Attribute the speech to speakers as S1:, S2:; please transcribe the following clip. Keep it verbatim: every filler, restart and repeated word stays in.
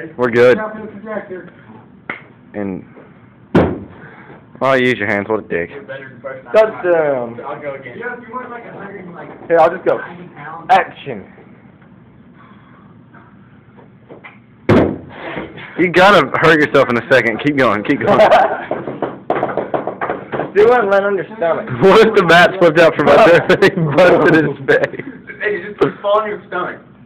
S1: We're good. And oh, use your hands. What a dick. Touchdown.
S2: I'll go again.
S1: Here, I'll just go. Action. You gotta hurt yourself in a second. Keep going. Keep going.
S3: Do it and land on your stomach.
S1: What if the bat flipped out from under and busted his face?
S2: Hey, just fall on your stomach.